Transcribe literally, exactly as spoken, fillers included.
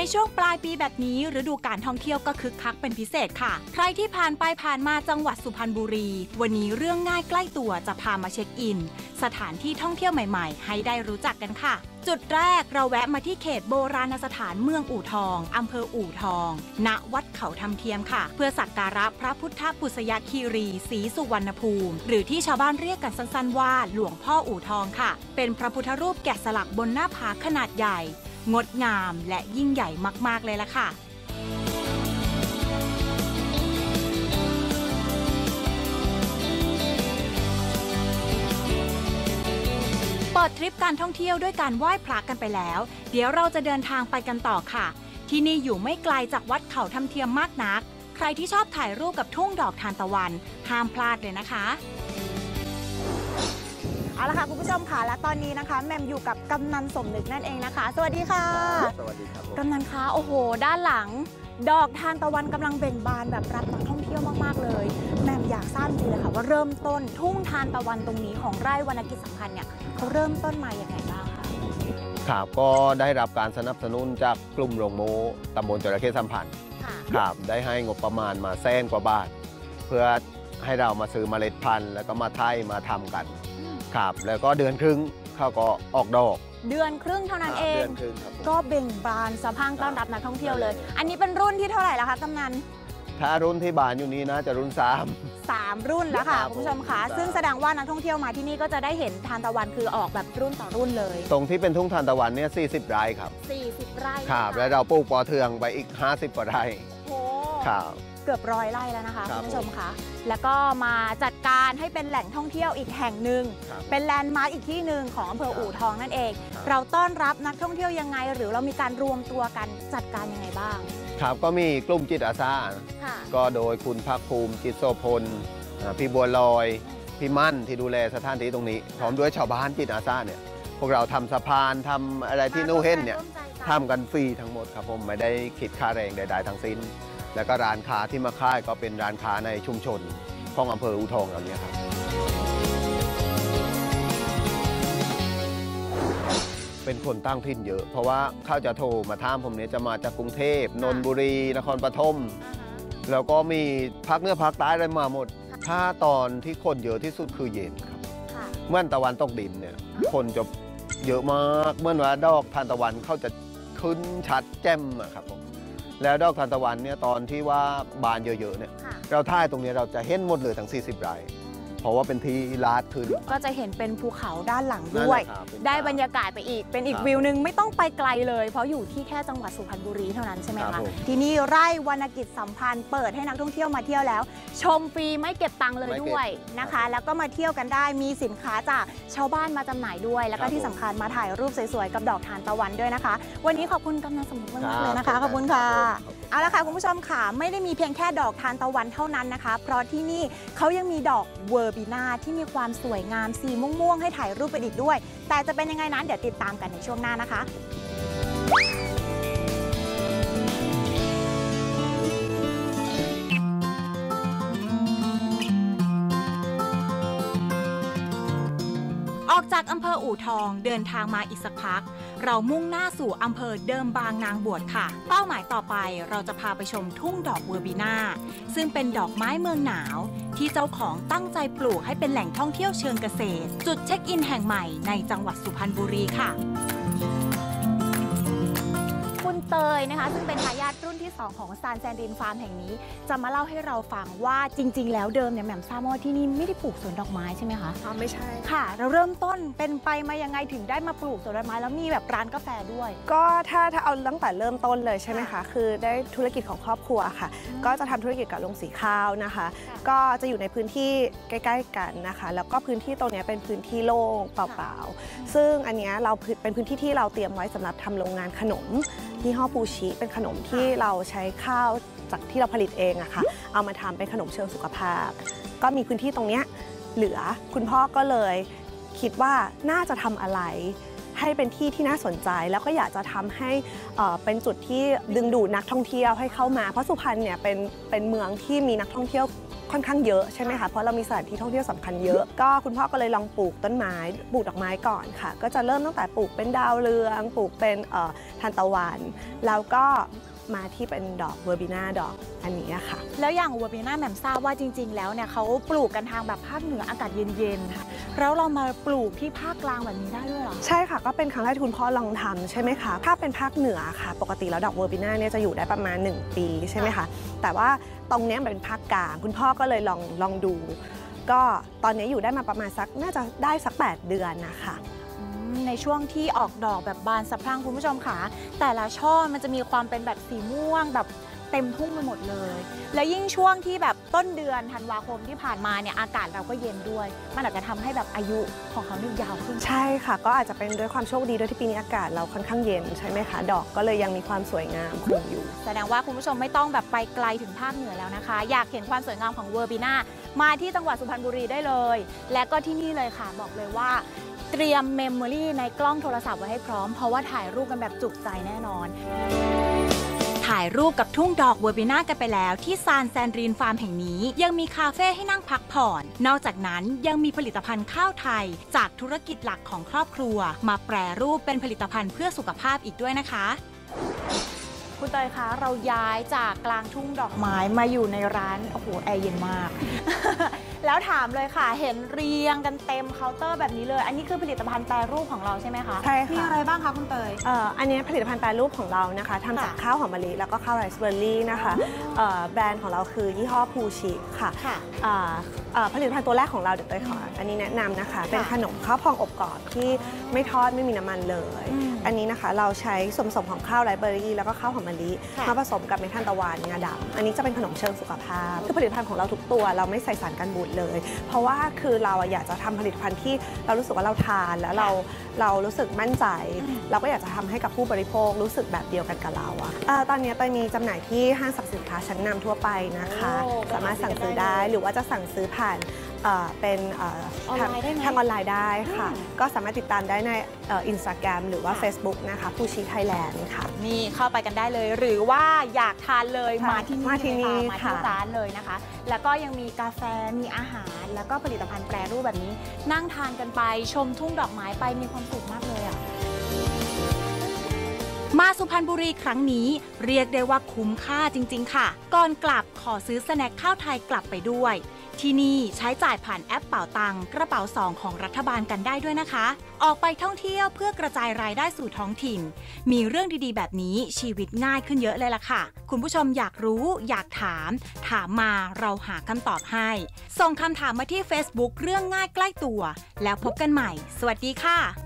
ช่วงปลายปีแบบนี้ฤดูการท่องเที่ยวก็คึกคักเป็นพิเศษค่ะใครที่ผ่านไปผ่านมาจังหวัดสุพรรณบุรีวันนี้เรื่องง่ายใกล้ตัวจะพามาเช็คอินสถานที่ท่องเที่ยวใหม่ๆให้ได้รู้จักกันค่ะจุดแรกเราแวะมาที่เขตโบราณสถานเมืองอู่ทองอำเภออู่ทองณวัดเขาธรรมเทียมค่ะเพื่อสักการะพระพุทธปุษยคีรีศรีสุวรรณภูมิหรือที่ชาวบ้านเรียกกันสั้นๆว่าหลวงพ่ออู่ทองค่ะเป็นพระพุทธรูปแกะสลักบนหน้าผาขนาดใหญ่งดงามและยิ่งใหญ่มากๆเลยล่ะค่ะเปิดทริปการท่องเที่ยวด้วยการไหว้พระกันไปแล้วเดี๋ยวเราจะเดินทางไปกันต่อค่ะที่นี่อยู่ไม่ไกลจากวัดเขาธรรมเทียมมากนักใครที่ชอบถ่ายรูปกับทุ่งดอกทานตะวันห้ามพลาดเลยนะคะเอาละค่ะคุณผู้ชมค่ะและตอนนี้นะคะแมมอยู่กับกำนันสมนึกนั่นเองนะคะสวัสดีค่ะสวัสดีครับกำนันคะโอ้โหด้านหลังดอกทานตะวันกำลังเบ่งบานแบบรับนักท่องเที่ยวมากๆเลยแมมอยากทราบจริงเลยค่ะว่าเริ่มต้นทุ่งทานตะวันตรงนี้ของไร่วรรณกิจสัมพันธ์เนี่ยเขาเริ่มต้นมาอย่างไรบ้างคะครับก็ได้รับการสนับสนุนจากกลุ่มโรงโม่ตำบลจระเข้สัมพันธ์ครับได้ให้งบประมาณมาแสนกว่าบาทเพื่อให้เรามาซื้อเมล็ดพันธุ์แล้วก็มาไถ่มาทำกันครับแล้วก็เดือนครึ่งเขาก็ออกดอกเดือนครึ่งเท่านั้นเองก็เบ่งบานสะพรั่งต้อนรับนักท่องเที่ยวเลยอันนี้เป็นรุ่นที่เท่าไหร่แล้วคะกำนันถ้ารุ่นที่บานอยู่นี้นะจะรุ่นสามสามรุ่นแล้วค่ะคุณผู้ชมคะซึ่งแสดงว่านักท่องเที่ยวมาที่นี่ก็จะได้เห็นทานตะวันคือออกแบบรุ่นต่อรุ่นเลยตรงที่เป็นทุ่งทานตะวันเนี่ยสี่สิบไร่ครับสี่สิบไร่ครับแล้วเราปลูกปอเทืองไปอีกห้าสิบกว่าไร่โอ้ครับเกือบร้อยไร่แล้วนะคะคุณผู้ชมคะแล้วก็มาจัดการให้เป็นแหล่งท่องเที่ยวอีกแห่งหนึ่งเป็นแลนด์มาร์คอีกที่หนึ่งของอำเภออู่ทองนั่นเองเราต้อนรับนักท่องเที่ยวยังไงหรือเรามีการรวมตัวกันจัดการยังไงบ้างครับก็มีกลุ่มจิตอาสาก็โดยคุณภาคภูมิจิตโสพลพี่บัวลอยพี่มั่นที่ดูแลสถานที่ตรงนี้พร้อมด้วยชาวบ้านจิตอาสาเนี่ยพวกเราทำสะพานทำอะไรที่นู่นเห็นเนี่ยทำกันฟรีทั้งหมดครับผมไม่ได้คิดค่าแรงใดๆทั้งสิ้นแล้วก็ร้านค้าที่มาค่ายก็เป็นร้านค้าในชุมชนของอำเภออู่ทองเหล่านี้ครับเป็นคนตั้งถิ่นเยอะเพราะว่าเขาจะโทรมาถามผมเนี่ยจะมาจากกรุงเทพนนทบุรีนครปฐมแล้วก็มีภาคเหนือภาคใต้อะไรมาหมดถ้าตอนที่คนเยอะที่สุดคือเย็นครับเมื่อตะวันตกดินเนี่ยคนจะเยอะมากเมื่อว่าดอกทานตะวันเขาจะขึ้นชัดแจ่มครับผมแล้วดอกทานตะวันเนี่ยตอนที่ว่าบานเยอะๆเนี่ยเราท่ายตรงนี้เราจะเห็นหมดเลยทั้งสี่สิบไร่เพราะว่าเป็นที่ลาดขึ้นก็จะเห็นเป็นภูเขาด้านหลังด้วยได้บรรยากาศไปอีกเป็นอีกวิวหนึ่งไม่ต้องไปไกลเลยเพราะอยู่ที่แค่จังหวัดสุพรรณบุรีเท่านั้นใช่ไหมคะที่นี่ไร่วรรณกิจสัมพันธ์เปิดให้นักท่องเที่ยวมาเที่ยวแล้วชมฟรีไม่เก็บตังค์เลยด้วยนะคะแล้วก็มาเที่ยวกันได้มีสินค้าจากชาวบ้านมาจำหน่ายด้วยแล้วก็ที่สำคัญมาถ่ายรูปสวยๆกับดอกทานตะวันด้วยนะคะวันนี้ขอบคุณกำนันสมนึกมากๆเลยนะคะขอบคุณค่ะเอาละค่ะคุณผู้ชมค่ะไม่ได้มีเพียงแค่ดอกทานตะวันเท่านั้นนะคะเพราะที่นี่เขายังมีดอกเวอร์บีนาที่มีความสวยงามสีม่วงๆให้ถ่ายรูปไปอีกด้วยแต่จะเป็นยังไงนั้นเดี๋ยวติดตามกันในช่วงหน้านะคะออกจากอำเภออู่ทองเดินทางมาอีกสักพักเรามุ่งหน้าสู่อำเภอเดิมบางนางบวชค่ะเป้าหมายต่อไปเราจะพาไปชมทุ่งดอกเวอร์บีนาซึ่งเป็นดอกไม้เมืองหนาวที่เจ้าของตั้งใจปลูกให้เป็นแหล่งท่องเที่ยวเชิงเกษตรจุดเช็คอินแห่งใหม่ในจังหวัดสุพรรณบุรีค่ะคุณเตยนะคะซึ่งเป็นทายาทรุ่นที่สองของซานแซนดินฟาร์มแห่งนี้จะมาเล่าให้เราฟังว่าจริงๆแล้วเดิมเนี่ยแหม่มทราบว่าที่นี่ไม่ได้ปลูกสวนดอกไม้ใช่ไหมคะอ๋อไม่ใช่ค่ะเราเริ่มต้นเป็นไปมายังไงถึงได้มาปลูกสวนดอกไม้แล้วมีแบบร้านกาแฟด้วยก็ถ้าถ้าเอาตั้งแต่เริ่มต้นเลยใช่ไหมคะคือได้ธุรกิจของครอบครัวค่ะก็จะทำธุรกิจกับโรงสีข้าวนะคะก็จะอยู่ในพื้นที่ใกล้ๆกันนะคะแล้วก็พื้นที่ตรงนี้เป็นพื้นที่โล่งเปล่าๆซึ่งอันนี้เราเป็นพื้นที่ที่เราเตรียมไว้สำหรับทำโรงงานขนมยี่ห้อปูชิเป็นขนมที่เราใช้ข้าวจากที่เราผลิตเองอะค่ะเอามาทำเป็นขนมเชิงสุขภาพก็มีพื้นที่ตรงนี้เหลือคุณพ่อก็เลยคิดว่าน่าจะทำอะไรให้เป็นที่ที่น่าสนใจแล้วก็อยากจะทำให้เอ่อเป็นจุดที่ดึงดูดนักท่องเที่ยวให้เข้ามาเพราะสุพรรณเนี่ยเป็นเป็นเมืองที่มีนักท่องเที่ยวค่อนข้างเยอะใช่ไหมคะเพราะเรามีสถานที่ท่องเที่ยวสำคัญเยอะก็คุณพ่อก็เลยลองปลูกต้นไม้ปลูกดอกไม้ก่อนค่ะก็จะเริ่มตั้งแต่ปลูกเป็นดาวเรืองปลูกเป็นเอ่อทานตะวันแล้วก็มาที่เป็นดอกเวอร์บิน่าดอกอันนี้ค่ะแล้วอย่างเวอร์บิน่าแหม่มทราบว่าจริงๆแล้วเนี่ยเขาปลูกกันทางแบบภาคเหนืออากาศเย็นๆค่ะแล้วเรามาปลูกที่ภาคกลางแบบนี้ได้ด้วยเหรอใช่ค่ะก็เป็นครั้งแรกที่คุณพ่อลองทำใช่ไหมคะถ้าเป็นภาคเหนือค่ะปกติแล้วดอกเวอร์บิน่าเนี่ยจะอยู่ได้ประมาณหนึ่งปีใช่ไหมคะแต่ว่าตรงนี้เป็นภาคกลางคุณพ่อก็เลยลองลองดูก็ตอนนี้อยู่ได้มาประมาณสักน่าจะได้สักแปดเดือนนะคะในช่วงที่ออกดอกแบบบานสะพรั่งคุณผู้ชมค่ะแต่ละช่อมันจะมีความเป็นแบบสีม่วงแบบเต็มทุ่งไปหมดเลยและยิ่งช่วงที่แบบต้นเดือนธันวาคมที่ผ่านมาเนี่ยอากาศเราก็เย็นด้วยมันอาจจะทำให้แบบอายุของเขาเนี่ยยาวขึ้นใช่ค่ะก็อาจจะเป็นด้วยความโชคดีด้วยที่ปีนี้อากาศเราค่อนข้างเย็นใช่ไหมคะดอกก็เลยยังมีความสวยงามคงอยู่แสดงว่าคุณผู้ชมไม่ต้องแบบไปไกลถึงภาคเหนือแล้วนะคะอยากเห็นความสวยงามของเวอร์บิน่ามาที่จังหวัดสุพรรณบุรีได้เลยและก็ที่นี่เลยค่ะบอกเลยว่าเตรียมเมมโมรี่ในกล้องโทรศัพท์ไว้ให้พร้อมเพราะว่าถ่ายรูปกันแบบจุใจแน่นอนถ่ายรูปกับทุ่งดอกเวอร์บิน่ากันไปแล้วที่ซานแซนรีนฟาร์มแห่งนี้ยังมีคาเฟ่ให้นั่งพักผ่อนนอกจากนั้นยังมีผลิตภัณฑ์ข้าวไทยจากธุรกิจหลักของครอบครัวมาแปรรูปเป็นผลิตภัณฑ์เพื่อสุขภาพอีกด้วยนะคะคุณเตยคะเราย้ายจากกลางทุ่งดอกไม้มาอยู่ในร้านโอ้โหแอร์เย็นมาก แล้วถามเลยค่ะเห็นเรียงกันเต็มเคาน์เตอร์แบบนี้เลยอันนี้คือผลิตภัณฑ์แปรรูปของเราใช่ไหมคะใช่ค่ะมีอะไรบ้างคะคุณเตยเอ่ออันนี้ผลิตภัณฑ์แปรรูปของเรานะคะทำจากข้าวหอมมะลิแล้วก็ข้าวไรซ์เบอร์รี่นะคะเอ่อแบรนด์ของเราคือยี่ห้อภูชิค่ะเอ่อเอ่อผลิตภัณฑ์ตัวแรกของเราเดี๋ยวเตยขออันนี้แนะนำนะคะเป็นขนมข้าวพองอบกรอบที่ไม่ทอดไม่มีน้ำมันเลยอันนี้นะคะเราใช้ส่วนผสมของข้าวไรซ์เบอร์รี่แล้วก็ข้าวหอมมะลิมาผสมกับเมทัลตะวันงาดำอันนี้จะเป็นขนมเชิงสุขภาพคือผลิตภัณฑ์ของเราทุกตัวเราไม่ใส่สารกันบูดเลยเพราะว่าคือเราอยากจะทำผลิตภัณฑ์ที่เรารู้สึกว่าเราทานแล้วเราเรารู้สึกมั่นใจเราก็อยากจะทำให้กับผู้บริโภครู้สึกแบบเดียวกันกับเราอะตอนนี้เตยมีจำหน่ายที่ห้างสรรพสินค้าชั้นนำทั่วไปนะคะสามารถสั่งซื้อได้หรือว่าจะสั่งซื้อผ่านเป็นทางออนไลน์ได้ค่ะก็สามารถติดตามได้ในอินสตาแกรมหรือว่า Facebook นะคะภูชิไทยแลนด์ค่ะนี่เข้าไปกันได้เลยหรือว่าอยากทานเลยมาที่นี่มาที่นี่มาที่ร้านเลยนะคะแล้วก็ยังมีกาแฟมีอาหารแล้วก็ผลิตภัณฑ์แปรรูปแบบนี้นั่งทานกันไปชมทุ่งดอกไม้ไปมีความสุขมากเลยอ่ะมาสุพรรณบุรีครั้งนี้เรียกได้ว่าคุ้มค่าจริงๆค่ะก่อนกลับขอซื้อสแน็คข้าวไทยกลับไปด้วยที่นี่ใช้จ่ายผ่านแอปเป๋าตังกระเป๋าสองของรัฐบาลกันได้ด้วยนะคะออกไปท่องเที่ยวเพื่อกระจายรายได้สู่ท้องถิ่นมีเรื่องดีๆแบบนี้ชีวิตง่ายขึ้นเยอะเลยล่ะค่ะคุณผู้ชมอยากรู้อยากถามถามมาเราหาคำตอบให้ส่งคำถามมาที่ Facebook เรื่องง่ายใกล้ตัวแล้วพบกันใหม่สวัสดีค่ะ